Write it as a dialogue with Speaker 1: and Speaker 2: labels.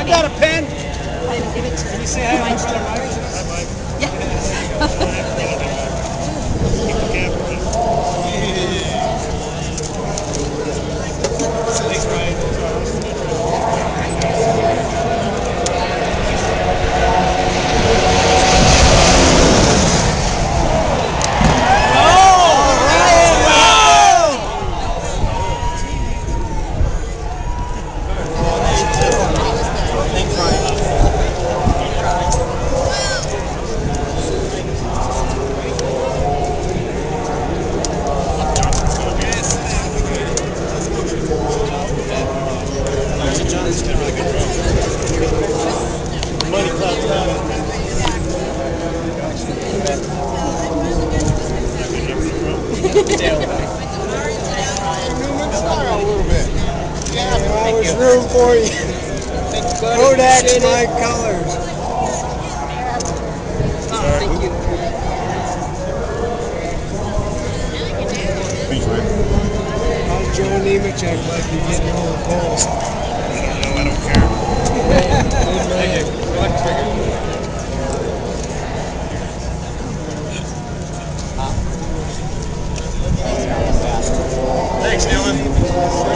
Speaker 1: I got a pen.
Speaker 2: I didn't give it to
Speaker 1: Can you say hi to my brother Mike?
Speaker 3: Hi, Mike.
Speaker 1: Thanks, Ryan.
Speaker 3: Money clouds down. Newman, start out a little bit. Yeah,
Speaker 4: Well, there's room for you. Kodak's my colors.
Speaker 2: Thank you.
Speaker 3: Peace, man.
Speaker 4: How's Joe Nemechek like you getting all the calls?
Speaker 3: No, I don't care.
Speaker 1: Thank you. Thanks, Newman.